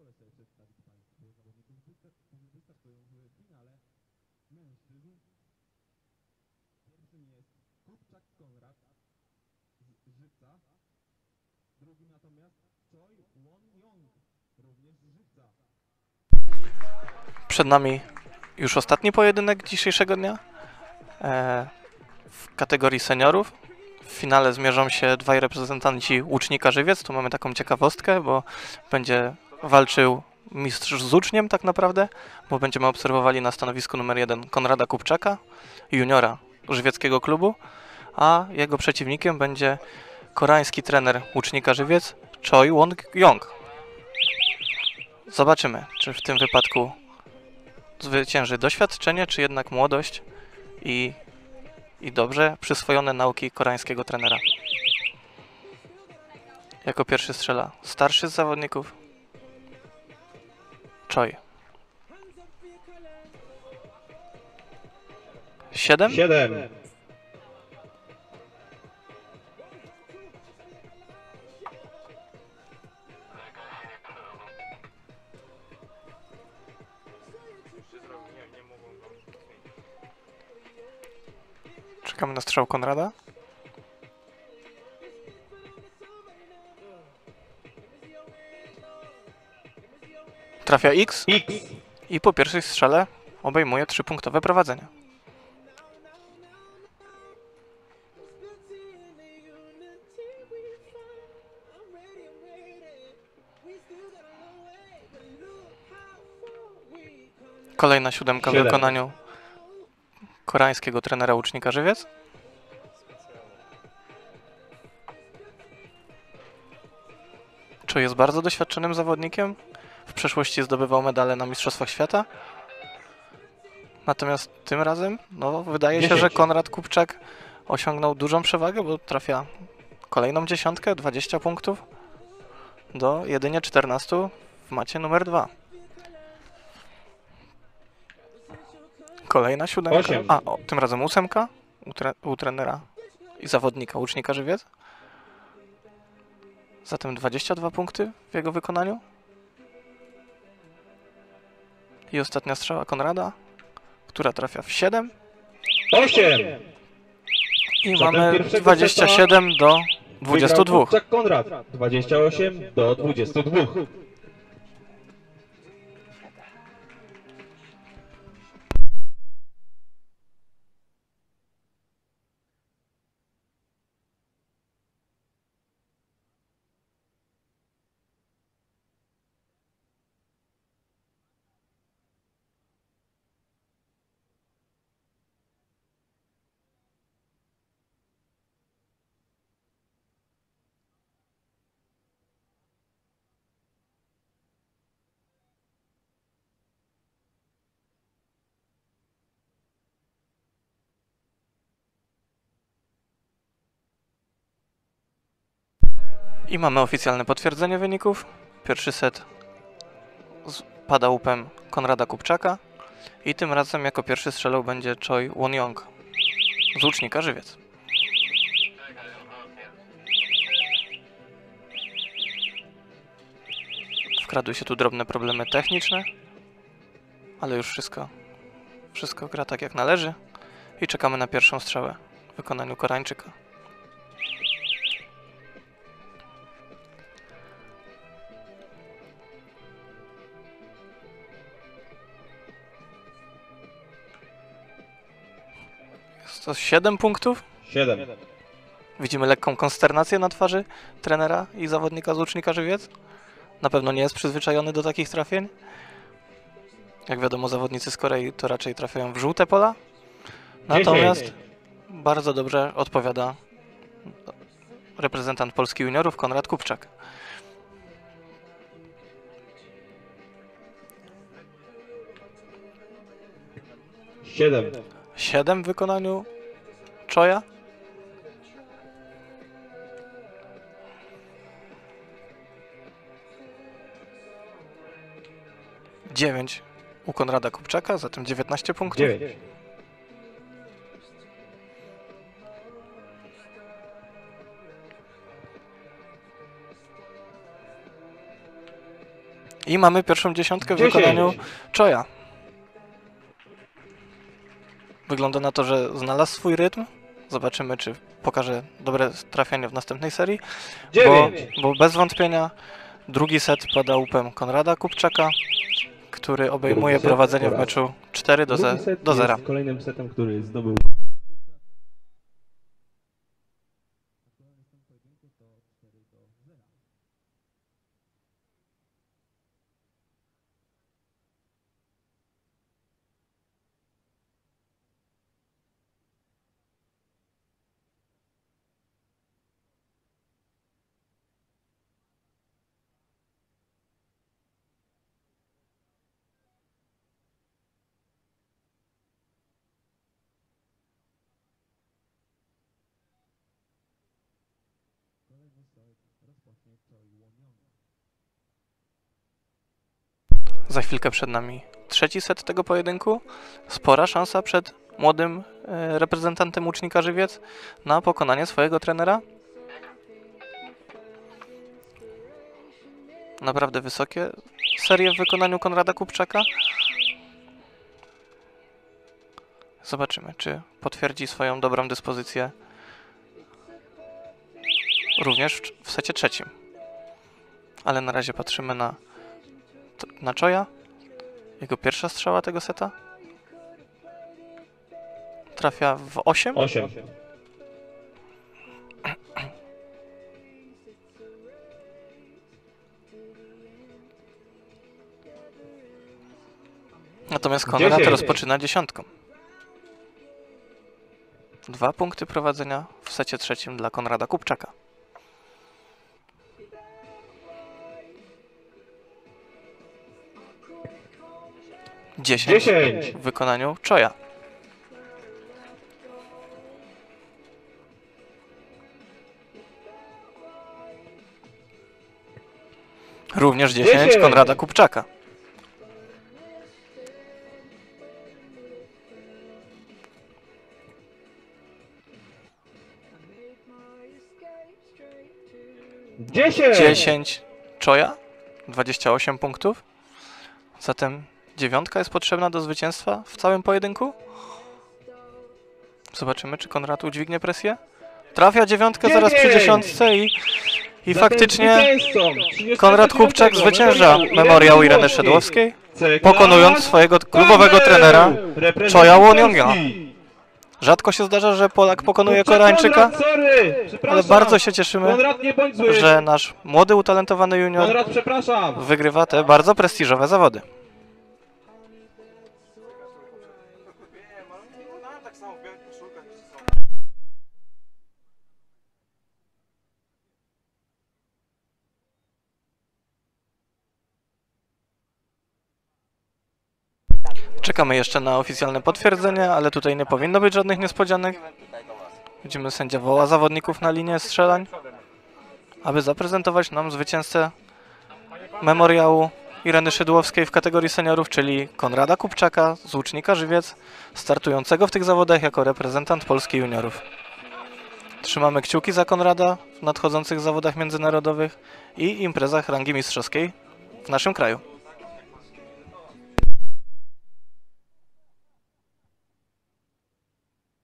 Przed nami już ostatni pojedynek dzisiejszego dnia w kategorii seniorów. W finale zmierzą się dwaj reprezentanci Łucznika Żywiec. Tu mamy taką ciekawostkę, bo będzie walczył mistrz z uczniem tak naprawdę, bo będziemy obserwowali na stanowisku numer 1 Konrada Kupczaka, juniora żywieckiego klubu, a jego przeciwnikiem będzie koreański trener Łucznika Żywiec, Choi Won-young. Zobaczymy, czy w tym wypadku zwycięży doświadczenie, czy jednak młodość i dobrze przyswojone nauki koreańskiego trenera. Jako pierwszy strzela starszy z zawodników, Choi. 7? 7. Czekamy na strzał Konrada. Trafia X i po pierwszej strzale obejmuje 3-punktowe prowadzenie. Kolejna 7 w wykonaniu koreańskiego trenera Łucznika Żywiec. Choi jest bardzo doświadczonym zawodnikiem. W przeszłości zdobywał medale na Mistrzostwach Świata. Natomiast tym razem wydaje się, że Konrad Kupczak osiągnął dużą przewagę, bo trafia kolejną dziesiątkę, 20 punktów do jedynie 14 w macie numer 2. Kolejna 7. Tym razem 8 u trenera i zawodnika Łucznika Żywiec. Zatem 22 punkty w jego wykonaniu. I ostatnia strzała Konrada, która trafia w 7. 8. I mamy 27 do 22. Konrad 28 do 22. I mamy oficjalne potwierdzenie wyników. Pierwszy set pada łupem Konrada Kupczaka i tym razem jako pierwszy strzelał będzie Choi Won-young z Łucznika Żywiec. Wkradły się tu drobne problemy techniczne, ale już wszystko gra tak jak należy i czekamy na pierwszą strzałę w wykonaniu Koreańczyka. Jest to 7 punktów. 7. Widzimy lekką konsternację na twarzy trenera i zawodnika z Łucznika Żywiec. Na pewno nie jest przyzwyczajony do takich trafień. Jak wiadomo, zawodnicy z Korei to raczej trafiają w żółte pola. Natomiast bardzo dobrze odpowiada reprezentant Polski juniorów Konrad Kupczak. Siedem. 7 w wykonaniu Choya. 9 u Konrada Kupczaka, zatem 19 punktów. 9. I mamy pierwszą dziesiątkę w 10. wykonaniu Choya. Wygląda na to, że znalazł swój rytm. Zobaczymy, czy pokaże dobre trafianie w następnej serii. 9. Bo bez wątpienia drugi set pada łupem Konrada Kupczaka, który obejmuje Drugi set prowadzenie w oraz meczu 4 Drugi set do 0. jest kolejnym setem, który zdobył. Za chwilkę przed nami trzeci set tego pojedynku. Spora szansa przed młodym reprezentantem Łucznika Żywiec na pokonanie swojego trenera. Naprawdę wysokie serie w wykonaniu Konrada Kupczaka. Zobaczymy, czy potwierdzi swoją dobrą dyspozycję również w secie trzecim. Ale na razie patrzymy na Choya. Jego pierwsza strzała tego seta. Trafia w 8. 8. Natomiast Konrad 10. rozpoczyna dziesiątką. 2 punkty prowadzenia w secie trzecim dla Konrada Kupczaka. Dziesięć 10. w wykonaniu Choya. Również 10 10. Konrada Kupczaka. Dziesięć. 10 Choya. 28 punktów. Zatem dziewiątka jest potrzebna do zwycięstwa w całym pojedynku. Zobaczymy, czy Konrad udźwignie presję. Trafia dziewiątkę zaraz przy 9. dziesiątce i Zatem faktycznie zwycięzcą Konrad Kupczak zwycięża memoriał Ireny Szydłowskiej, Ceklas pokonując swojego klubowego Paweł, trenera reprezentant Choya Łonionga. Polski. Rzadko się zdarza, że Polak pokonuje Kurczę, Koreańczyka, Konrad, sorry, przepraszam. ale bardzo się cieszymy, Konrad, nie bądź zły. że nasz młody, utalentowany junior Konrad, przepraszam. wygrywa te bardzo prestiżowe zawody. Czekamy jeszcze na oficjalne potwierdzenie, ale tutaj nie powinno być żadnych niespodzianek. Widzimy, sędzia woła zawodników na linię strzelań, aby zaprezentować nam zwycięzcę memoriału Ireny Szydłowskiej w kategorii seniorów, czyli Konrada Kupczaka z Łucznika Żywiec, startującego w tych zawodach jako reprezentant Polski juniorów. Trzymamy kciuki za Konrada w nadchodzących zawodach międzynarodowych i imprezach rangi mistrzowskiej w naszym kraju.